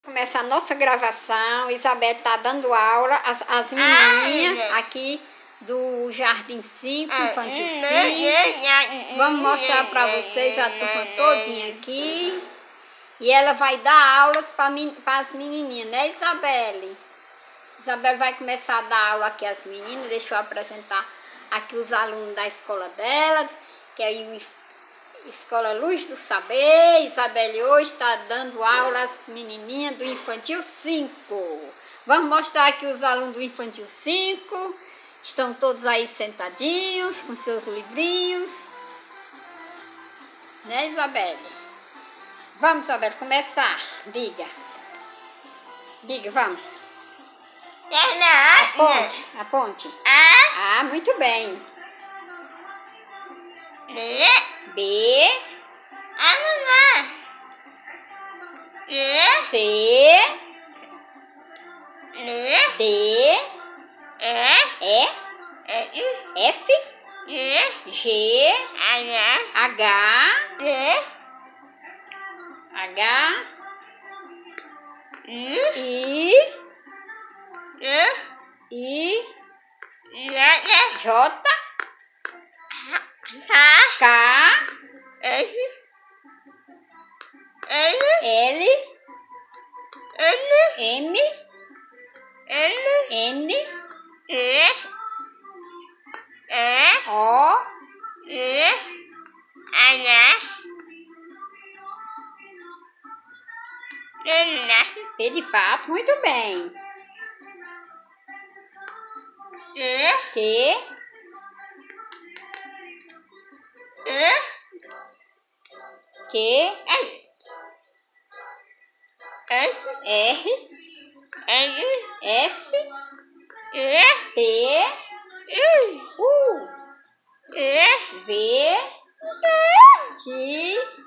Começa a nossa gravação. Isabel está dando aula, as menininhas aqui do Jardim 5, Infantil 5. Vamos mostrar para vocês a turma todinha aqui. E ela vai dar aulas para as menininhas, né, Isabel? Isabel vai começar a dar aula aqui às meninas. Deixa eu apresentar aqui os alunos da escola dela, que é a Escola Luz do Saber. Isabel hoje está dando aula às menininhas do Infantil 5. Vamos mostrar aqui os alunos do Infantil 5. Estão todos aí sentadinhos, com seus livrinhos. Né, Isabel? Vamos, Isabel, começar. Diga. Diga, vamos. Aponte, aponte. Ah, muito bem. B. C. D. E. F. G. H. I. J. K. L. M. N. O. P de pato, muito bem. Q. Q. R. S. T. U. V. X.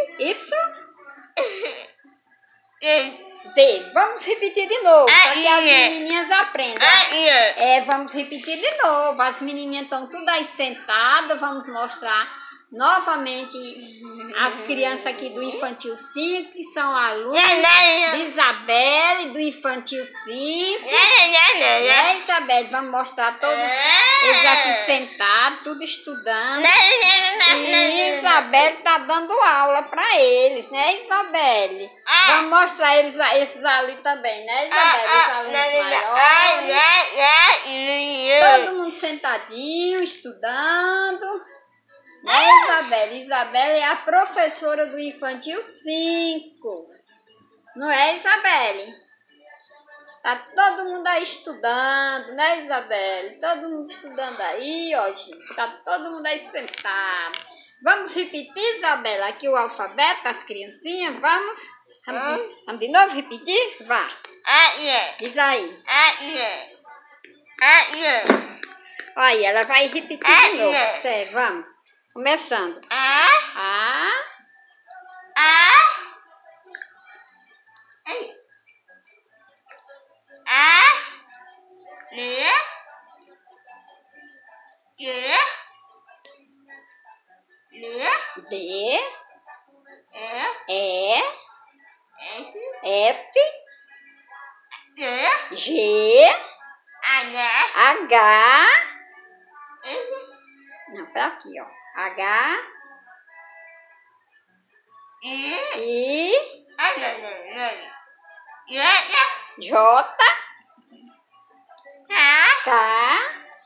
Y. Z. Vamos repetir de novo, para que as menininhas aprendam. Vamos repetir de novo. As menininhas estão tudo aí sentadas. Vamos mostrar novamente as crianças aqui do Infantil 5, que são alunos de Isabel, do Infantil 5. Né, Isabel? Vamos mostrar todos eles aqui sentados, tudo estudando. E Isabel está dando aula para eles, né, Isabel? Vamos mostrar esses ali também, né, Isabel? Os alunos maiores. Todo mundo sentadinho, estudando. Né, Isabel? Isabel é a professora do Infantil 5. Não é, Isabel? Tá todo mundo aí estudando, né, Isabel? Todo mundo estudando aí, ó, gente. Tá todo mundo aí sentado. Vamos repetir, Isabel, aqui o alfabeto para as criancinhas? Vamos? Vamos de novo repetir? Vá. Diz aí. Aí, ela vai repetir de novo. Sério, vamos. Começando. D. E. F. G. H. Não, pra aqui, ó. H. I. J. K.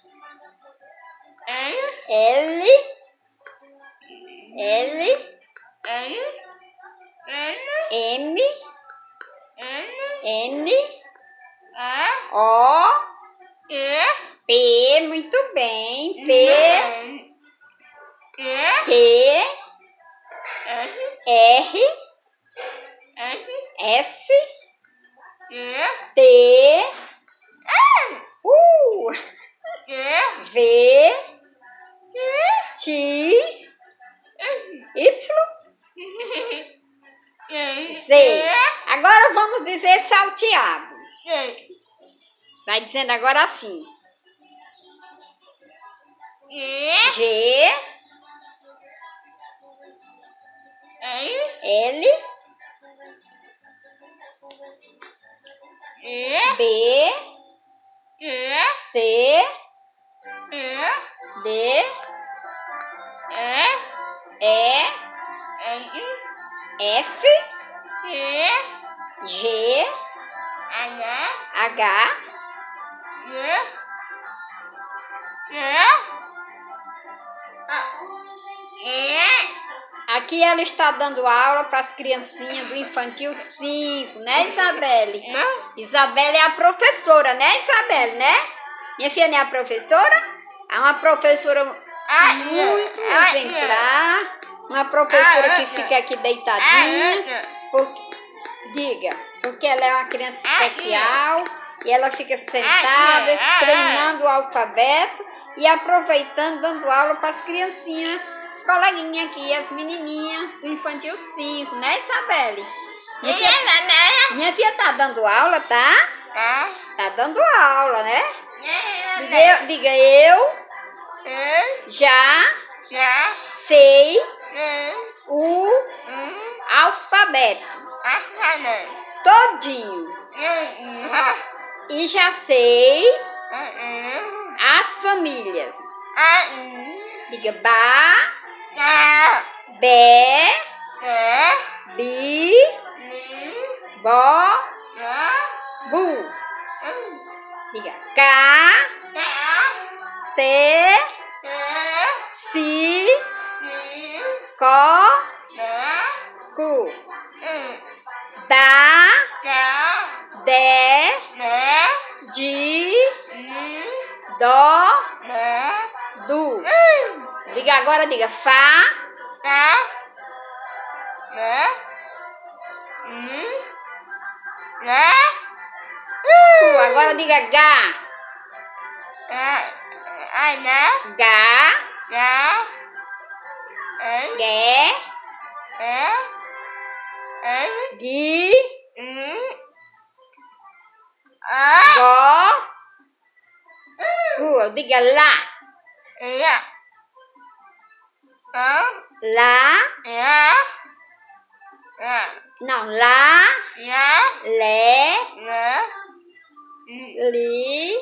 L. M. N. O. P. Muito bem. P. Q. R. S. T. V. X. Y. Z. Agora vamos dizer salteado. Vai dizendo agora assim. G. L. B, C, D, E, F, G, H, aqui ela está dando aula para as criancinhas do Infantil 5, né, Isabelle? Isabelle é a professora, né, Isabelle, né? Minha filha não é a professora? É uma professora muito exemplar, uma professora que fica aqui deitadinha, porque ela é uma criança especial e ela fica sentada, treinando o alfabeto e aproveitando, dando aula para as criancinhas, as coleguinhas aqui, as menininhas do Infantil 5, né, Isabelle? Minha filha tá dando aula, tá? Tá dando aula, né? Diga eu já sei o alfabeto todinho e já sei as famílias. Diga Bá, Bé, Bi, Bó, Bu. Diga Cá, C, Si, Có, Cu. Dá, Dé, Di, Dó, Du. Diga agora, diga Fá, Cu. Agora diga Gá, Gá, Gué, Gui, Gó, Gu. Diga Lá, Lá, não, Lá, Lé, Li,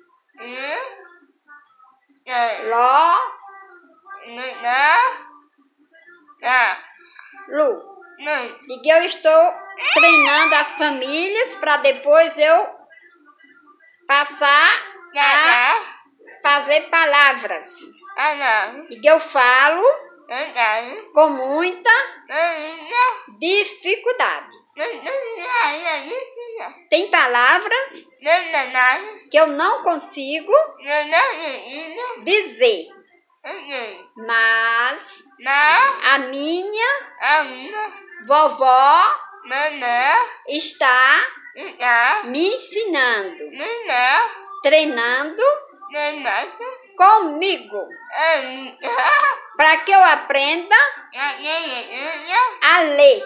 Ló, Lu. Diga eu estou treinando as famílias para depois eu passar a fazer palavras. Diga eu falo com muita dificuldade. Tem palavras que eu não consigo dizer, mas a minha vovó está me ensinando, treinando comigo, para que eu aprenda a ler.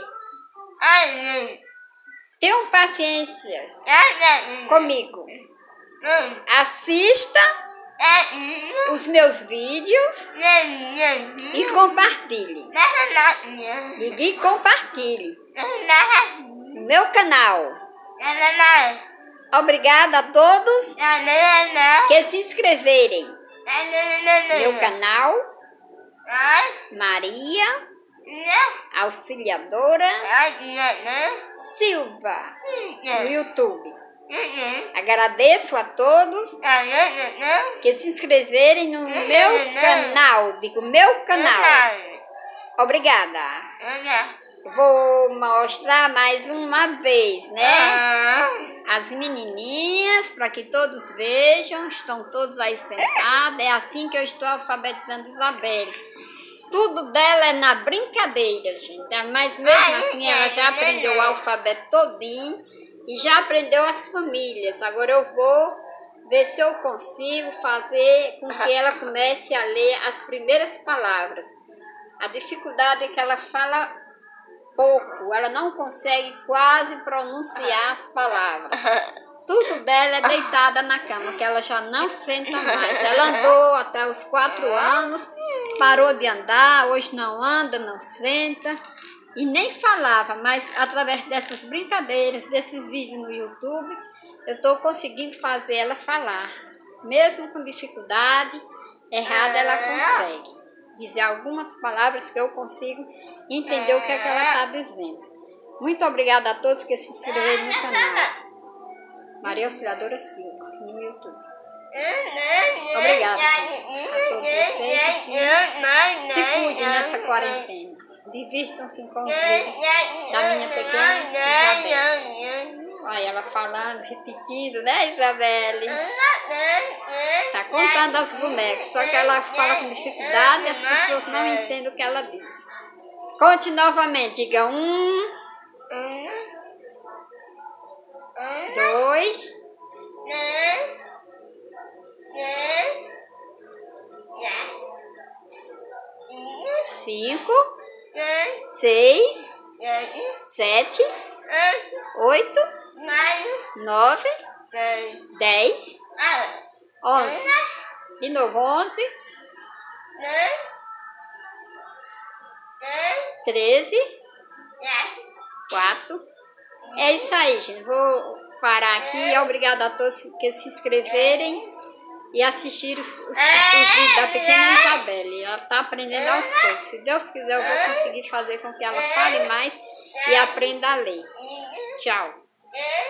Tenham paciência comigo. Assista os meus vídeos e compartilhe. E compartilhe no meu canal. Obrigada a todos que se inscreverem no meu canal. Maria Auxiliadora Silva no YouTube. Agradeço a todos que se inscreverem no meu canal. Digo, meu canal. Obrigada. Vou mostrar mais uma vez, né? As menininhas, para que todos vejam. Estão todos aí sentados. É assim que eu estou alfabetizando Isabelle. Tudo dela é na brincadeira, gente. Mas mesmo assim ela já aprendeu o alfabeto todinho e já aprendeu as famílias. Agora eu vou ver se eu consigo fazer com que ela comece a ler as primeiras palavras. A dificuldade é que ela fala pouco, ela não consegue quase pronunciar as palavras. Tudo dela é deitada na cama, que ela já não senta mais. Ela andou até os 4 anos, parou de andar, hoje não anda, não senta. e nem falava, mas através dessas brincadeiras, desses vídeos no YouTube, eu estou conseguindo fazer ela falar. Mesmo com dificuldade, errada ela consegue dizer algumas palavras que eu consigo entender o que é que ela está dizendo. Muito obrigada a todos que se inscreveram no canal. Maria Auxiliadora Silva, no YouTube. Obrigada, gente, a todos vocês aqui. Se cuidem nessa quarentena. Divirtam-se com os vídeos da minha pequena Isabelle. Olha ela falando, repetindo, né, Isabelle? Tá contando as bonecas, só que ela fala com dificuldade e as pessoas não entendem o que ela diz. Conte novamente, diga 1, 2, 5, 6, 7, 8, 9, 10, 11. De novo, 11, 13, 4. É isso aí, gente. Vou parar aqui. Obrigada a todos que se inscreverem e assistiram os vídeos da pequena Isabelle. Ela está aprendendo aos poucos. Se Deus quiser, eu vou conseguir fazer com que ela fale mais e aprenda a ler. Tchau.